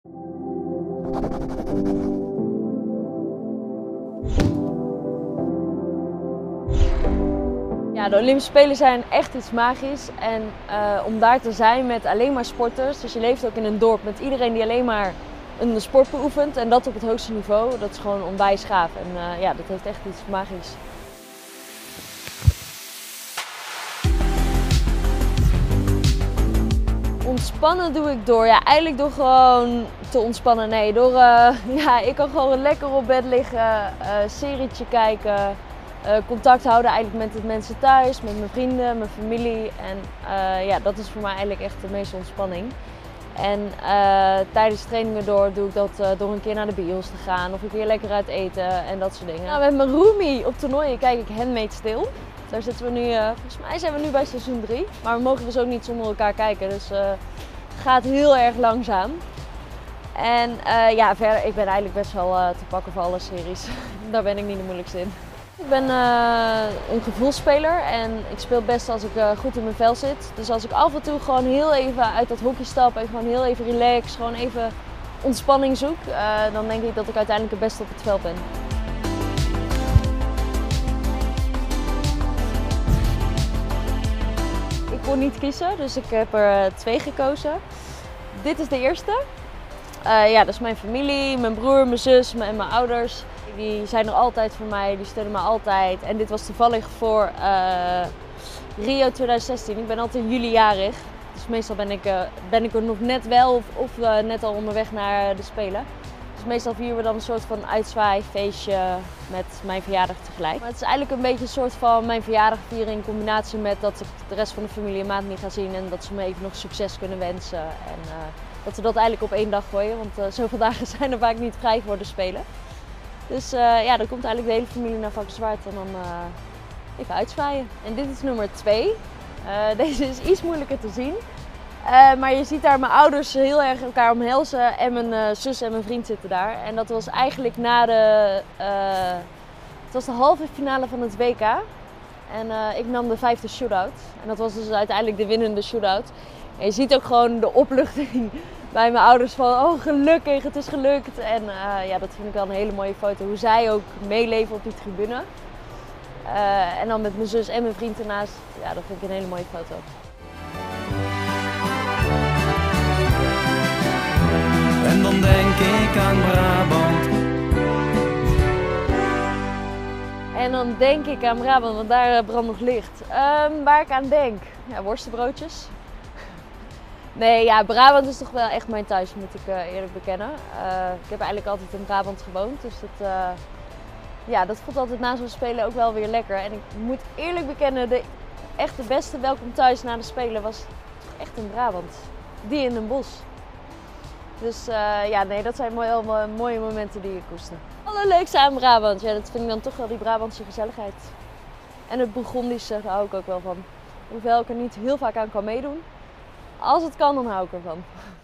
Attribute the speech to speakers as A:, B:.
A: Ja, de Olympische Spelen zijn echt iets magisch en om daar te zijn met alleen maar sporters, dus je leeft ook in een dorp met iedereen die alleen maar een sport beoefent en dat op het hoogste niveau, dat is gewoon onwijs gaaf en ja, dat heeft echt iets magisch. Ontspannen doe ik door, ja, eigenlijk door gewoon te ontspannen. Nee, door, ja, ik kan gewoon lekker op bed liggen, serietje kijken, contact houden eigenlijk met de mensen thuis, met mijn vrienden, mijn familie. En ja, dat is voor mij eigenlijk echt de meeste ontspanning. En tijdens trainingen door doe ik dat door een keer naar de bios te gaan of een keer lekker uit eten en dat soort dingen. Nou, met mijn roomie op toernooien kijk ik Handmaid's Tale. Daar zitten we nu, volgens mij zijn we nu bij seizoen 3. Maar we mogen dus ook niet zonder elkaar kijken, dus het gaat heel erg langzaam. En ja, verder, ik ben eigenlijk best wel te pakken voor alle series. Daar ben ik niet de moeilijkste in. Ik ben een gevoelsspeler en ik speel best als ik goed in mijn vel zit. Dus als ik af en toe gewoon heel even uit dat hockey stap en gewoon heel even relax, gewoon even ontspanning zoek, dan denk ik dat ik uiteindelijk het beste op het veld ben. Ik kon niet kiezen, dus ik heb er 2 gekozen. Dit is de eerste. Ja, dat is mijn familie, mijn broer, mijn zus en mijn ouders. Die zijn er altijd voor mij, die steunen me altijd. En dit was toevallig voor Rio 2016. Ik ben altijd in juli jarig, dus meestal ben ik er nog net wel of net al onderweg naar de Spelen. Dus meestal vieren we dan een soort van uitzwaaifeestje met mijn verjaardag tegelijk. Maar het is eigenlijk een beetje een soort van mijn verjaardag vieren in combinatie met dat ik de rest van de familie een maand niet ga zien. En dat ze me even nog succes kunnen wensen. En dat we dat eigenlijk op 1 dag gooien, want zoveel dagen zijn er vaak niet vrij voor de Spelen. Dus ja, dan komt eigenlijk de hele familie naar Valkenswaard en dan even uitzwaaien. En dit is nummer 2. Deze is iets moeilijker te zien. Maar je ziet daar mijn ouders heel erg elkaar omhelzen en mijn zus en mijn vriend zitten daar. En dat was eigenlijk na het was de halve finale van het WK. En ik nam de 5e shootout. En dat was dus uiteindelijk de winnende shootout. En je ziet ook gewoon de opluchting bij mijn ouders van, oh gelukkig, het is gelukt. En ja, dat vind ik wel een hele mooie foto. Hoe zij ook meeleven op die tribune. En dan met mijn zus en mijn vriend ernaast. Ja, dat vind ik een hele mooie foto.
B: En dan denk ik aan Brabant.
A: En dan denk ik aan Brabant, want daar brandt nog licht. Waar ik aan denk? Ja, worstenbroodjes. Nee, ja, Brabant is toch wel echt mijn thuis, moet ik eerlijk bekennen. Ik heb eigenlijk altijd in Brabant gewoond, dus ja, dat voelt altijd na zo'n Spelen ook wel weer lekker. En ik moet eerlijk bekennen, de beste welkom thuis na de Spelen was toch echt in Brabant. Die in Den Bosch. Dus ja, nee, dat zijn wel mooie momenten die ik koester. Het allerleukste aan Brabant, ja, dat vind ik dan toch wel die Brabantse gezelligheid. En het Bourgondische, daar hou ik ook wel van. Hoewel ik er niet heel vaak aan kan meedoen. Als het kan, dan hou ik ervan.